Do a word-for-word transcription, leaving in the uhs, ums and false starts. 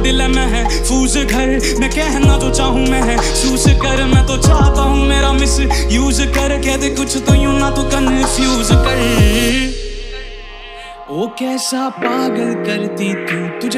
दिल है मैं है फूस घर, मैं कहना तो चाहूँ मैं है सूस कर। मैं तो चाहता हूँ मेरा मिस यूज कर, कह दे कुछ तो यूं ना तो कन्फ्यूज कर। ओ कैसा पागल करती तू तुझे